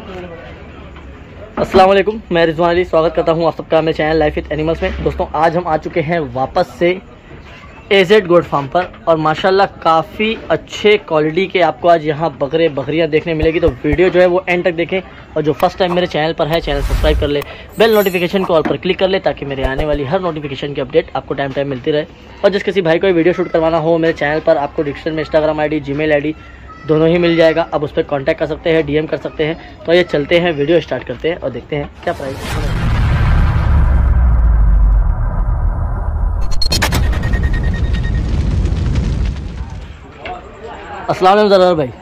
अस्सलाम वालेकुम, मैं रिजवान अली स्वागत करता हूं आप सबका मेरे चैनल लाइफ विद एनिमल्स में। दोस्तों आज हम आ चुके हैं वापस से एजेड गोट फार्म पर और माशाल्लाह काफ़ी अच्छे क्वालिटी के आपको आज यहां बकरे बकरियां देखने मिलेगी। तो वीडियो जो है वो एंड तक देखें और जो फर्स्ट टाइम मेरे चैनल पर है चैनल सब्सक्राइब कर ले, बेल नोटिफिकेशन को ऑल पर क्लिक कर ले ताकि मेरे आने वाली हर नोटिफिकेशन की अपडेट आपको टाइम टाइम मिलती रहे। और जिस किसी भाई को वीडियो शूट करवाना हो मेरे चैनल पर आपको डिस्क्रिप्शन में इंस्टाग्राम ID जीमेल ID दोनों ही मिल जाएगा। आप उस पर कांटेक्ट कर सकते हैं, DM कर सकते हैं। तो ये चलते हैं, वीडियो स्टार्ट करते हैं और देखते हैं क्या प्राइस है। अस्सलाम वालेकुम ज़रा भाई,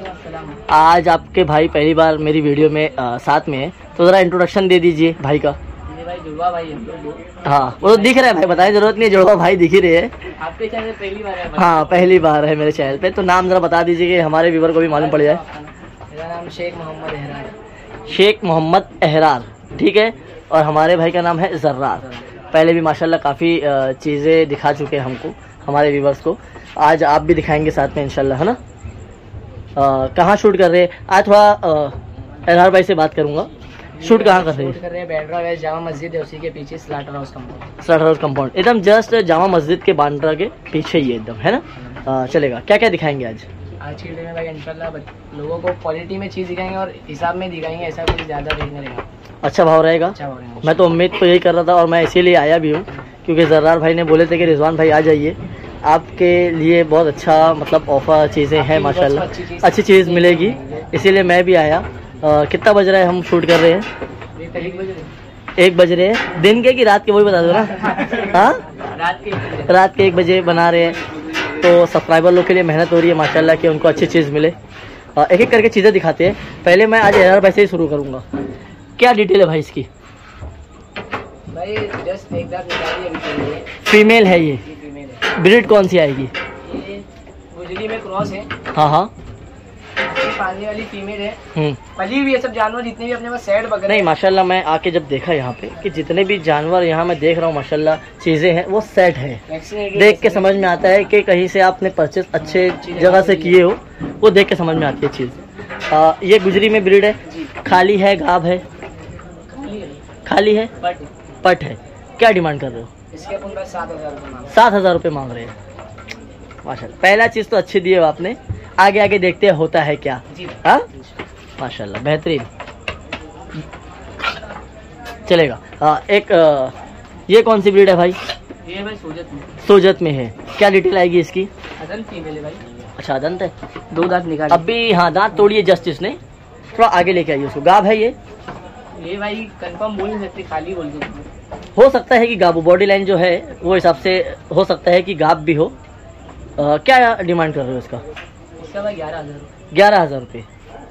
आज आपके भाई पहली बार मेरी वीडियो में साथ में है, तो ज़रा इंट्रोडक्शन दे दीजिए भाई का। भाई जुड़वा भाई है। हाँ वो तो दिख रहा है भाई, बताने जरूरत नहीं है, जुड़वा भाई दिख ही रहे हैं। आपके चैनल पहली बार है? हाँ पहली बार है मेरे चैनल पे। तो नाम ज़रा बता दीजिए कि हमारे व्यूवर को भी मालूम पड़ जाए। मेरा नाम शेख मोहम्मद अहरार। शेख मोहम्मद अहरार, ठीक है। और हमारे भाई का नाम है जर्रार। पहले भी माशाल्लाह काफ़ी चीज़ें दिखा चुके हैं हमको, हमारे व्यूवर्स को। आज आप भी दिखाएंगे साथ में इंशाल्लाह, है ना। कहाँ शूट कर रहे हैं आज? थोड़ा अहरार भाई से बात करूँगा। शूट कहाँ कर रहे हैं? शूट कर रहे हैं बांद्रा वेस्ट जामा मस्जिद है, उसी के पीछे slaughter house compound. Slaughter house compound एकदम जस्ट जामा मस्जिद के बांद्रा के पीछे ही एकदम, है ना। चलेगा, क्या क्या दिखाएंगे आज? आज की वीडियो में भाई इंशाल्लाह लोगों को क्वालिटी में चीज़ दिखाएंगे और हिसाब में दिखाएंगे, ऐसा कुछ ज़्यादा देखने रहेगा। अच्छा भाव रहेगा? अच्छा भाव रहेगा। मैं तो उम्मीद तो यही कर रहा था और मैं इसीलिए आया भी हूँ क्योंकि जर्रार भाई ने बोले थे कि रिजवान भाई आ जाइए, आपके लिए बहुत अच्छा मतलब ऑफर चीज़ें हैं माशाल्लाह, अच्छी चीज़ मिलेगी, इसीलिए मैं भी आया। कितना बज रहा है हम शूट कर रहे हैं? 1 बज रहे हैं। दिन के कि रात के वही बता दो ना। हाँ रात के 1 बजे बना रहे हैं। तो सब्सक्राइबर लोग के लिए मेहनत हो रही है माशाल्लाह कि उनको अच्छी चीज़ मिले। एक एक करके चीज़ें दिखाते हैं। पहले मैं आज अहरार भाई से ही शुरू करूँगा। क्या डिटेल है भाई इसकी? भाई जस्ट एक दांत निकाली अभी। फीमेल है ये? फीमेल है। ब्रीड कौन सी आएगी? ये गुजरी में क्रॉस है। हाँ हाँ पालने वाली फीमेल है, पली हुई है। सब जानवर जितने भी अपने पास सेट बकरे नहीं माशाल्लाह, मैं आके जब देखा यहाँ पे कि जितने भी जानवर यहाँ मैं देख रहा हूँ माशाल्लाह चीज़ें हैं वो सेट है। देख के समझ में आता है कि कहीं से आपने परचेस अच्छे जगह से किए हो, वो देख के समझ में आती है चीज़। ये गुजरी में ब्रीड है, खाली है गाब है? खाली है, पट है। क्या डिमांड कर रहे हो? इसके अपन 7,000 रुपये मांग रहे हैं माशाल्लाह। पहला चीज़ तो अच्छी दी है आपने, आगे आगे देखते हैं होता है क्या। हाँ माशाल्लाह बेहतरीन चलेगा। एक ये कौन सी ब्रीड है भाई? ये भाई सोजत में है। क्या डिटेल आएगी इसकी? अदंत फीमेल है भाई। अच्छा अदंत है, 2 दांत निकाल अभी। हाँ दांत तोड़िए जस्ट इसने, थोड़ा आगे लेके आइए उसको। गाब है ये? ये भाई कंफर्म बोल नहीं सकते, खाली बोल दो। हो सकता है कि गाब, बॉडी लाइन जो है वो हिसाब से हो सकता है कि गाब भी हो। क्या डिमांड कर रहे हो इसका? इसका भाई 11,000 रुपये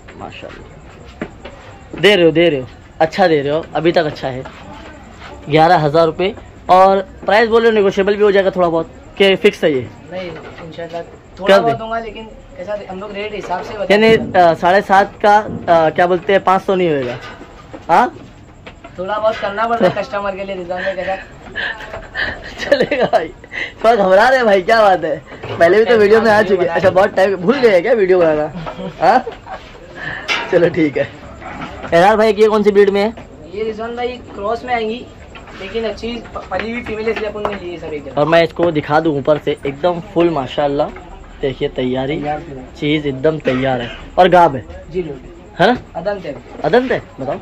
माशाल्लाह दे रहे हो, अच्छा दे रहे हो, अभी तक अच्छा है। 11,000 रुपये। और प्राइस बोल रहे हो नेगोशिएबल भी हो जाएगा थोड़ा बहुत कि फिक्स है ये? नहीं इंशाल्लाह थोड़ा बहुत दूंगा, लेकिन ऐसा हम लोग रेट हिसाब से यानी 7.5 का क्या बोलते हैं 500 नहीं होएगा? हाँ थोड़ा बहुत करना पड़ता है कस्टमर के लिए। रिजवान भाई कैसा चलेगा भाई, थोड़ा घबरा रहे हैं भाई, क्या बात है? पहले भी तो वीडियो में आ चुके हैं। अच्छा बहुत टाइम भूल गए क्या वीडियो बनाना? हाँ चलो ठीक है। अहरार भाई ये कौन सी ब्रीड में है? ये रिजवान भाई क्रॉस में आएंगी, लेकिन अच्छी पली हुई फीमेल इसलिए अपन ने ली सब एक। और मैं इसको दिखा दूं ऊपर से एकदम फुल माशाल्लाह, देखिए तैयारी चीज़ एकदम तैयार है। और गाब है जी, है ना? अदंत है। अदंत है। बताओ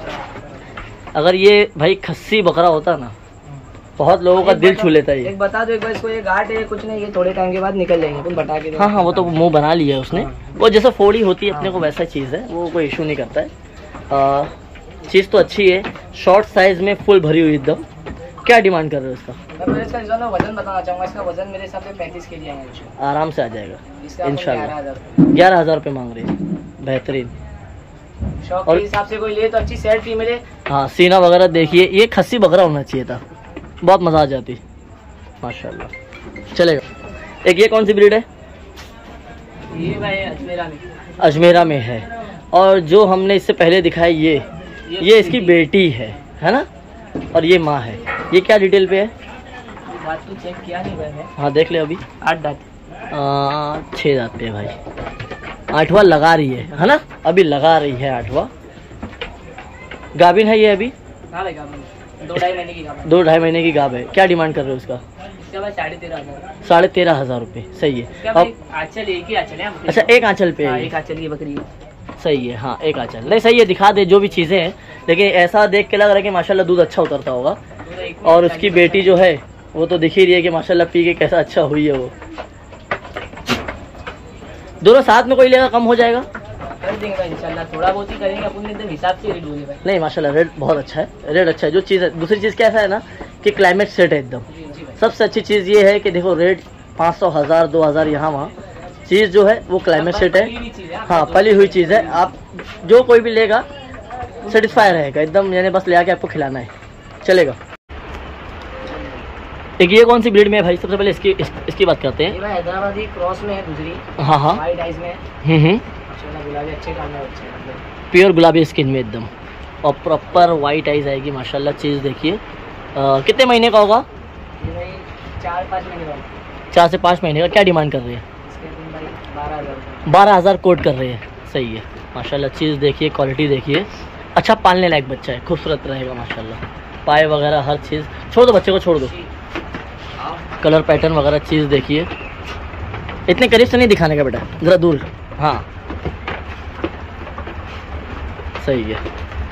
अगर ये भाई खस्सी बकरा होता ना, बहुत लोगों का दिल छू लेता है। ये एक बता दो एक बार इसको, ये घाट है कुछ नहीं, ये थोड़े टाइम के बाद निकल जाएंगे, तुम बता के। हाँ वो तो मुंह बना लिया है उसने। वो जैसे फोड़ी होती है अपने को वैसा चीज़ है, वो कोई इशू नहीं करता है। चीज़ तो अच्छी है, शॉर्ट साइज में फुल भरी हुई एकदम। क्या डिमांड कर रहे हो इसका? मैं इसका वजन बताना चाहूँगा। इसका वजन मेरे हिसाब से 35 केजी आएगा, आराम से आ जाएगा इंशाल्लाह। 11,000 रुपये मांग रहे हैं, बेहतरीन। शौक के हिसाब से कोई ले तो अच्छी सेट फीमेल है। हाँ सीना वगैरह देखिए, ये खस्सी बकरा होना चाहिए था, बहुत मज़ा आ जाती माशाल्लाह। चलेगा। एक ये कौन सी ब्रीड है? ये भाई अजमेरा में है। और जो हमने इससे पहले दिखाया ये इसकी बेटी है ना? और ये माँ है। ये क्या डिटेल पे है? बात तो चेक किया नहीं मैंने। हाँ देख ले अभी। 8 दांत 6 दांत पे भाई। 8वां लगा रही है ना? अभी लगा रही है 8वां। गाभिन है ये अभी? हाँ भाई गाभिन, 2-2.5 महीने की गाभिन। 2-2.5 महीने की गाभ है। क्या डिमांड कर रहे हो इसका? इसका भाई 13,500। 13,500 रुपये। सही है। अब आंचल एक ही आंचल है। अच्छा, एक आंचल पे है? एक आंचल की बकरी है। सही है। हाँ, एक आंचल। नहीं सही है, दिखा दे जो भी चीज़ें हैं, लेकिन ऐसा देख के लग रहा है कि माशाल्लाह दूध अच्छा उतरता होगा। और उसकी बेटी जो है वो तो दिख ही रही है कि माशाल्लाह पी के कैसा अच्छा हुई है वो। दोनों साथ में कोई लेगा कम हो जाएगा? कर देंगे भाई इंशाल्लाह, थोड़ा बहुत ही करेंगे अपन, एकदम हिसाब से रेट बोले भाई। नहीं माशाल्लाह रेट बहुत अच्छा है, रेट अच्छा है। जो चीज़ है, दूसरी चीज़ कैसा है ना कि क्लाइमेट सेट है एकदम। सबसे अच्छी चीज़ ये है कि देखो रेट 500, 1000, 2000 यहाँ वहाँ, चीज़ जो है वो क्लाइमेट सेट है। हाँ, पली हुई चीज़ है। आप जो कोई भी लेगा सेटिस्फाई रहेगा एकदम, यानी बस ले आके आपको खिलाना है, चलेगा। एक ये कौन सी ब्रीड में है भाई? सबसे पहले इसकी बात करते हैं। ये भाई हैदराबादी क्रॉस में है दूसरी। हाँ हाँ, वाइट आइज में। गुलाबी अच्छे काम में, अच्छे प्योर गुलाबी स्किन में एकदम, और प्रॉपर वाइट आइज आएगी माशाल्लाह। चीज़ देखिए। कितने महीने का होगा? ये भाई 4-5 महीने का। 4 से 5 महीने का। क्या डिमांड कर रही है? 12,000 कोट कर रहे हैं। सही है माशाल्लाह। चीज़ देखिए, क्वालिटी देखिए, अच्छा पालने लायक बच्चा है, खूबसूरत रहेगा माशाल्लाह। पाए वगैरह हर चीज़। छोड़ दो बच्चे को, छोड़ दो। कलर पैटर्न वगैरह चीज़ देखिए। इतने करीब से नहीं दिखाने का बेटा, ज़रा दूर। हाँ सही है।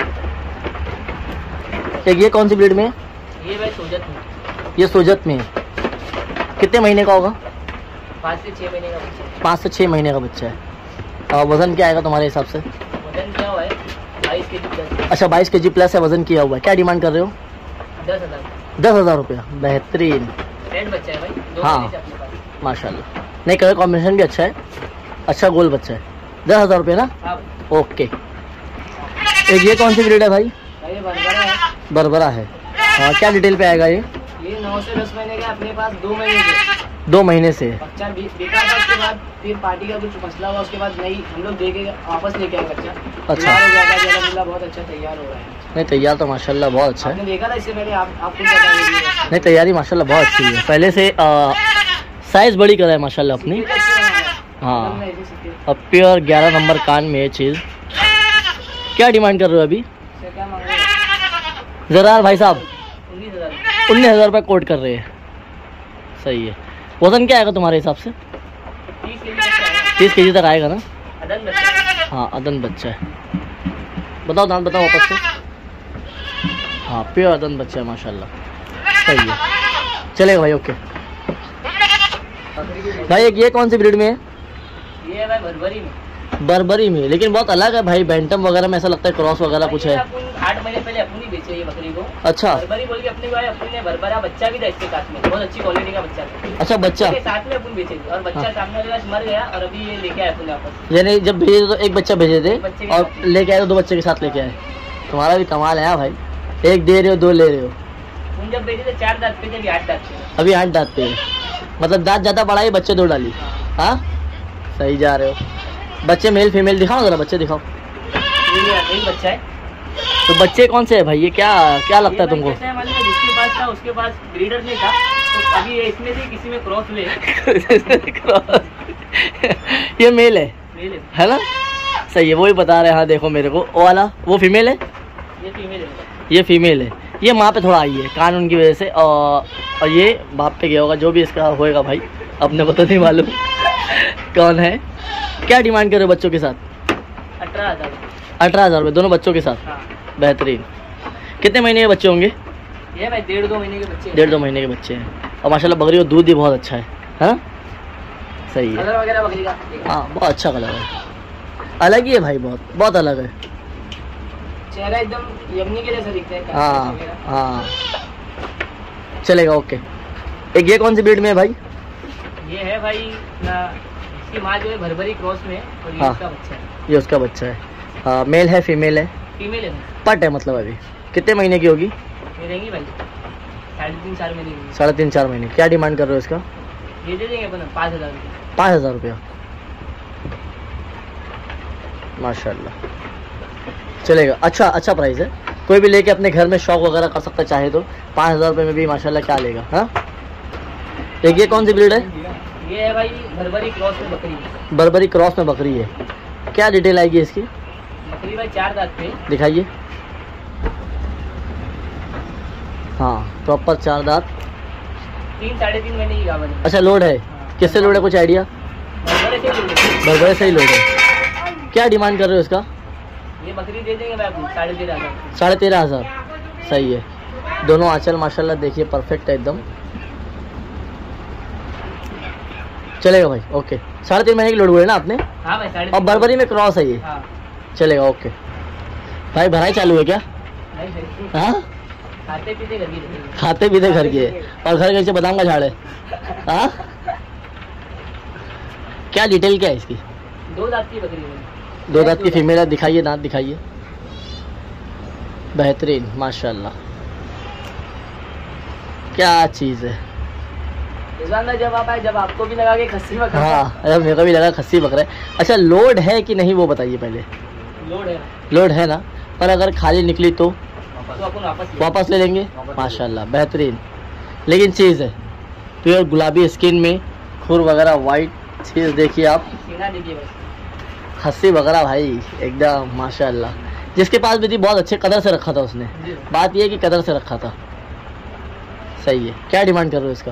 एक ये कौन सी ब्रीड में है? ये भाई सोजत में। ये सोजत में है। कितने महीने का होगा? 5 से 6 महीने का बच्चा है। 5 से 6 महीने का बच्चा है। और वज़न क्या आएगा तुम्हारे हिसाब से? वजन क्या हुआ है? 22 kg प्लस। अच्छा, 22 kg प्लस है, वज़न किया हुआ है। क्या डिमांड कर रहे हो? 10,000। 10,000 रुपया। बेहतरीन। रेड बच्चा है भाई, 2 हाँ। महीने से अपने पास। माशाल्लाह। नहीं, कलर कॉम्बिनेशन भी अच्छा है, अच्छा गोल बच्चा है। 10,000 रुपये ना? हाँ। ओके। एक ये कौन सी ब्रीड है भाई? ये बरबरा है। बरबरा है। हाँ, क्या डिटेल पे आएगा ये? ये 9 से 10 महीने का अपने पास, 2 महीने से। 2 महीने से। बच्चा बेकार था, उसके बाद फिर पार्टी का कुछ मसला हुआ, उसके बाद नहीं हम लोग देके वापस लेके आए बच्चा। अच्छा। तैयार हो गया था, अल्हम्दुलिल्लाह बहुत अच्छा तैयार हो रहा है। नहीं, तैयार तो माशाल्लाह बहुत अच्छा है। आपने देखा था इससे पहले, आप खुद बता दीजिए। नहीं, तैयारी माशाल्लाह बहुत अच्छी है। पहले से साइज़ बड़ी करा है माशाल्लाह अपनी। हाँ, और प्योर 11 नंबर कान में ये चीज़। क्या डिमांड कर रहे हो अभी? क्या मांग रहे हैं? ज़रा भाई साहब 19,000। 19,000 रुपये कोट कर रहे हैं। सही है। वज़न क्या आएगा तुम्हारे हिसाब से? 30 kg बच्चा है। 30 kg तक आएगा ना? अदन बच्चा है। हाँ, अदन बच्चा है। बताओ दाम, बताओ वापस से। हाँ, प्योर अदन बच्चा है माशाल्लाह। सही है, चलेगा भाई। ओके भाई, एक ये कौन सी ब्रीड में है? ये है भाई बरबरी में। बरबरी में, लेकिन बहुत अलग है भाई। बैंटम वगैरह में ऐसा लगता है क्रॉस वगैरह कुछ है। 8 महीने पहले अपनी बेची है ये बकरी को। अच्छा। बरबरी बोल के अपने भाई, अपने ने बरबरा बच्चा भी था इसके साथ में, बहुत अच्छी क्वालिटी का बच्चा था। अच्छा, बच्चा इसके साथ में अपन बेचे थे, और बच्चा हाँ। सामने वाले पास मर गया, और अभी ये लेके आए अपन वापस। यानी जब भेजे तो एक बच्चा भेजे थे बच्चे के और साथ। लेके आए तो 2 बच्चे के साथ लेके आए। तुम्हारा भी कमाल है हाँ भाई, 1 दे रहे हो 2 ले रहे हो। उन जब बेचे थे 4 दांत पे थे, अभी 8 दांत पे। अभी 8 दांत पे है, मतलब दांत ज़्यादा बढ़ाई, बच्चे 2 डाली। हाँ सही जा रहे हो। बच्चे मेल फीमेल दिखाओ जरा, बच्चे दिखाओ। यही बच्चा है। तो बच्चे कौन से है भाई? ये क्या क्या लगता है तुमको? जिसके पास था उसके पास ब्रीडर नहीं था, तो अभी ये इसमें से किसी में क्रॉस ले। ये मेल है, मेल है ना? सही है, वही बता रहे हैं। हाँ देखो मेरे को, वो वाला वो फीमेल है, ये फीमेल है। ये फीमेल है। ये माँ पे थोड़ा आई है कान उनकी वजह से, और ये बाप पे गया होगा। जो भी इसका होएगा भाई, अपने को तो नहीं मालूम कौन है। क्या डिमांड कर रहे हो बच्चों के साथ? 18,000। 18,000 रुपये दोनों बच्चों के साथ। हाँ। बेहतरीन। कितने महीने के बच्चे होंगे? ये भाई 1.5-2 महीने के बच्चे। 1.5-2 महीने के बच्चे हैं, और माशाल्लाह बकरी का दूध भी बहुत अच्छा है ना? सही है। कलर वगैरह बकरी का हाँ, बहुत अच्छा कलर है, अलग ही है भाई, बहुत बहुत अलग है। चेहरा एकदम यमनी के जैसा दिखता है। हाँ हाँ, चलेगा। ओके। एक ये कौन सी ब्रीड में है भाई? ये है भाई ना, इसकी माँ जो है भरभरी क्रॉस में है, और ये हाँ। उसका बच्चा है। ये उसका बच्चा है। हाँ, मेल है फीमेल है? फीमेल है। पट है मतलब। अभी कितने महीने की होगी? ये रहेंगी भाई 3.5-4 महीने की। 3.5-4 महीने। क्या डिमांड कर रहे हो इसका? ये दे देंगे अपन 5,000 रुपये। 5,000 रुपया। माशाल्लाह, चलेगा। अच्छा प्राइस है। कोई भी लेके अपने घर में शौक वगैरह कर सकता चाहे तो। 5,000 रुपये में भी माशाल्लाह क्या लेगा। हाँ, एक ये कौन सी ब्रीड है? ये है भाई भरभरी क्रॉस में बकरी। बरबरी क्रॉस में बकरी है। क्या डिटेल आएगी इसकी? बकरी भाई 4 दांत पे। दिखाइए। हाँ प्रॉपर 4 दांत। 3 साढ़े 3 महीने की गावन है। अच्छा लोड है, किससे लोड है कुछ आइडिया? बरबरे से ही लोड है। क्या डिमांड कर रहे हो इसका? ये बकरी दे देंगे भाई आपको 13,500। 13,500 सही है। दोनों आंचल माशाल्लाह देखिए परफेक्ट है एकदम, चलेगा भाई ओके। 3.5 महीने की लोड हुई है ना आपने? हाँ भाई 3.5। और बरबरी में क्रॉस है ये? हाँ। चलेगा ओके। भाई भराई चालू है क्या? नहीं भाई, हाँ खाते पीते घर की रहेंगे। खाते पीते घर के है। और घर कैसे बादाम का झाड़ है? हाँ क्या डिटेल क्या है इसकी? 2 दांत की बकरी है। 2 दांत की फीमेल है, दिखाइए दांत दिखाइए, बेहतरीन माशाल्लाह, क्या चीज़ है। रिजवान भाई जब आप आए, जब आपको भी लगा कि खस्सी बकरा। हाँ अरे मेरे को भी लगा खस्सी बकरा है। अच्छा लोड है कि नहीं वो बताइए पहले। लोड है। लोड है ना, पर अगर खाली निकली तो अपन वापस ले लेंगे। माशाल्लाह बेहतरीन, लेकिन चीज़ है प्योर गुलाबी स्किन में, खुर वगैरह वाइट चीज़ देखिए आप, सीना देखिए बस, खस्सी बकरा भाई एकदम माशाल्लाह। जिसके पास भी थी बहुत अच्छे कदर से रखा था उसने, बात ये है कि कदर से रखा था। सही है। क्या डिमांड कर रहे हो इसका?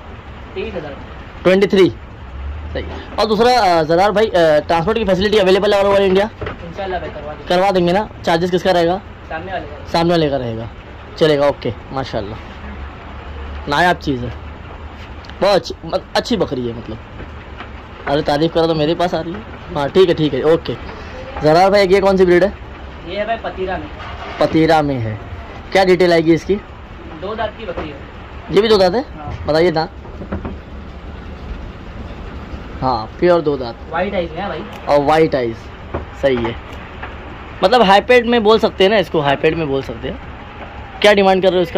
23 सही। और दूसरा ज़रार भाई ट्रांसपोर्ट की फैसिलिटी अवेलेबल है ऑल ओवर इंडिया? इंशाल्लाह भाई करवा देंगे ना? चार्जेस किसका रहेगा? सामने वाले का। सामने वाले का रहेगा, चलेगा ओके माशाल्लाह, नायाब चीज़ है, बहुत अच्छी बकरी है मतलब। अरे तारीफ़ करा तो मेरे पास आ रही है। हाँ ठीक है ओके। ज़रार भाई ये कौन सी ब्रीड है? ये है भाई पतीरा में। पतीरा में है। क्या डिटेल आएगी इसकी? 2 दांत की बकरी है। ये भी 2 दांत है? हाँ। बताइए दांत। हाँ प्योर 2 दांत वाइट आइज है भाई। और वाइट आइज सही है, मतलब हाईपेड में बोल सकते हैं ना इसको, हाईपेड में बोल सकते हैं। क्या डिमांड कर रहे हो इसका?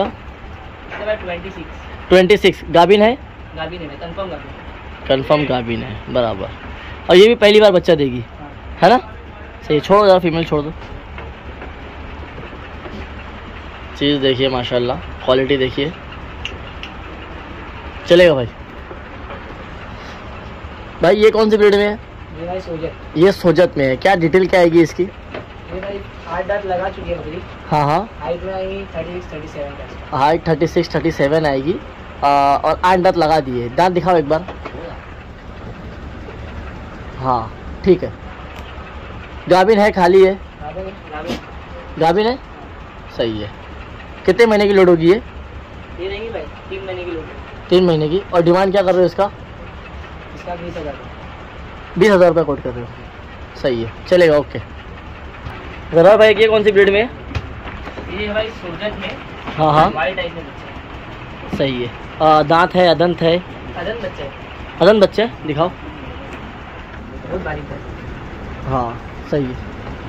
26 गाभिन है? गाभिन है, कंफर्म गाभिन। कंफर्म गाभिन है बराबर। और ये भी पहली बार बच्चा देगी हाँ। है ना? सही, छोड़ो ज़रा फीमेल छोड़ दो। चीज़ देखिए माशाल्लाह, क्वालिटी देखिए, चलेगा भाई। भाई ये कौन सी ब्रीड में है? ये भाई सोजत। ये सोजत में है। क्या डिटेल क्या आएगी इसकी? ये भाई 8 दांत लगा चुकी है बकरी। हाँ हाइट में आएगी 36-37 के आसपास। हाइट 36-37 आएगी और 8 दांत लगा दिए। दांत दिखाओ एक बार। हाँ ठीक है। गाभिन है खाली है? गाभिन है सही है। कितने महीने की लोड होगी ये? ये रहेंगी भाई 3 महीने की लोड। 3 महीने की। और डिमांड क्या कर रहे हो इसका? इसका 20,000। 20,000 रुपये कोट कर रहे हो, सही है चलेगा ओके। ज़रा भाई ये कौन सी ब्रीड में है? ये भाई सोजत में। हाँ वाइट आइज में बच्चा है। सही है। दांत है, अदंत है? अदन बच्चा है। अदंत बच्चा है, दिखाओ। बहुत बारीक है। हाँ सही है।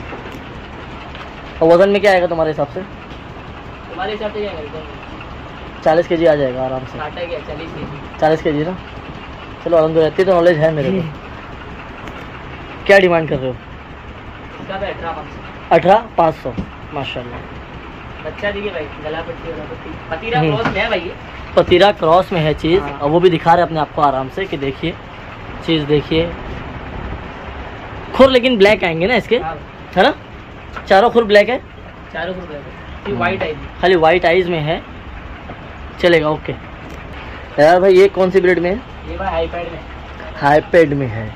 और वजन में क्या आएगा तुम्हारे हिसाब से? तुम्हारे हिसाब से क्या करेगा? 40 kg आ जाएगा आराम से। काटा गया 40 kg। 40 kg ना, चलो अलहमदुलिल्लाह, इतनी तो नॉलेज है मेरे को। क्या डिमांड कर रहे हो? इसका भाई 18,500। 18,500 माशाल्लाह। बच्चा देखिए भाई, गला पट्टी वाला पट्टी। पतीरा क्रॉस में है भाई ये। पतीरा क्रॉस में है चीज़। हाँ। और वो भी दिखा रहे हैं अपने आप को आराम से कि देखिए चीज़ देखिए। खुर लेकिन ब्लैक आएंगे ना इसके, हाँ। है ना? चारों खुर ब्लैक है? चारों खुर ब्लैक है। ये वाइट आइज। खाली वाइट आइज में है, चलेगा ओके। यार भाई ये कौन सी ब्रीड में है? ये भाई हाईपैड में। हाईपेड में है,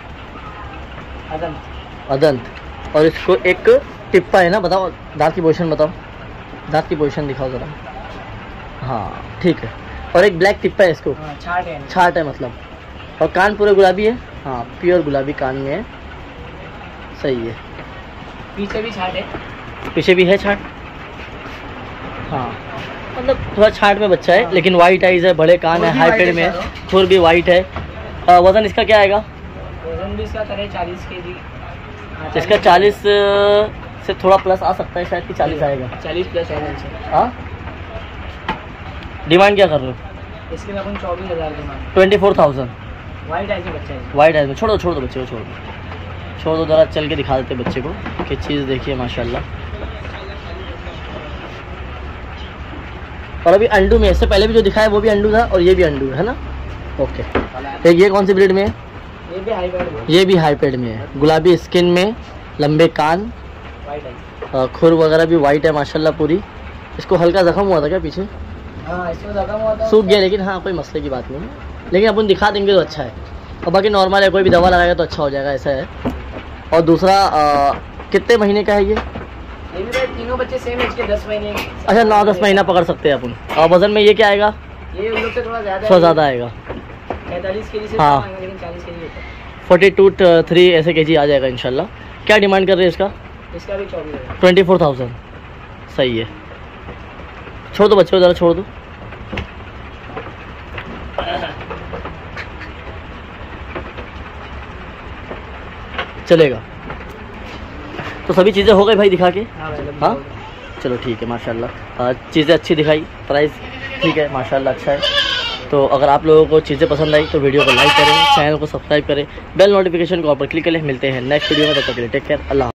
अदंत। अदंत। और इसको एक टिप्पा है ना, बताओ दांत की पोजीशन बताओ, दांत की पोजीशन दिखाओ ज़रा। हाँ ठीक है। और एक ब्लैक टिप्पा है इसको, हाँ, छाट है। छाट है मतलब। और कान पूरे गुलाबी है? हाँ प्योर गुलाबी कान में है, सही है। पीछे भी छाट है। पीछे भी है छाट? हाँ मतलब थोड़ा छाट में बच्चा है, हाँ। लेकिन वाइट आइज है, बड़े कान है, हाईपेड में है, खुर भी वाइट है। वज़न इसका क्या आएगा? वजन भी इसका करे 40 kg। इसका 40 से थोड़ा प्लस आ सकता है शायद, कि 40 आएगा। 40 प्लस आएगा इनसे। हाँ डिमांड क्या कर रहे हो? इसके लिए अपन 24,000 के मान। 24,000 वाइट आइज में बच्चा है। वाइट आइज में। छोड़ दो बच्चे को, छोड़ दो ज़रा, चल के दिखा देते बच्चे को कि चीज़ देखिए माशाल्लाह। और अभी अंडू में, इससे पहले भी जो दिखाया वो भी अंडू था और ये भी अंडू है ना, ओके। एक ये कौन सी ब्रीड में है? ये भी हाईपैड में। ये भी हाईपेड में है, गुलाबी स्किन में, लंबे कान, वाइट आइज। खुर वगैरह भी वाइट है माशाल्लाह पूरी। इसको हल्का जख्म हुआ था क्या पीछे? हाँ इसमें ज़्यादा हुआ था। सूख गया, लेकिन हाँ कोई मसले की बात नहीं है, लेकिन अपन दिखा देंगे तो अच्छा है। और बाकी नॉर्मल है, कोई भी दवा लगाएगा तो अच्छा हो जाएगा, ऐसा है। और दूसरा कितने महीने का है ये? ये भी भाई तीनों बच्चे सेम एज के 10 महीने। अच्छा 9-10 महीना पकड़ सकते हैं अपन। और वजन में ये क्या आएगा? ये उन लोग से थोड़ा ज़्यादा, थोड़ा ज़्यादा आएगा, 45 केजी से हाँ। लेकिन 40 केजी होता है। 42-3 ऐसे केजी आ जाएगा इंशाल्लाह। क्या डिमांड कर रहे हैं इसका? इसका भी 24,000। 24,000 सही है। छोड़ दो बच्चों, ज़रा छोड़ दो। चलेगा। तो सभी चीज़ें हो गई भाई दिखा के? हाँ चलो ठीक है माशाल्लाह। चीज़ें अच्छी दिखाई, प्राइस ठीक है माशाल्लाह, अच्छा है। तो अगर आप लोगों को चीज़ें पसंद आई तो वीडियो को लाइक करें, चैनल को सब्सक्राइब करें, बेल नोटिफिकेशन को ऑल पर क्लिक करें। मिलते हैं नेक्स्ट वीडियो में, तब तक के लिए टेक केयर, अल्लाह।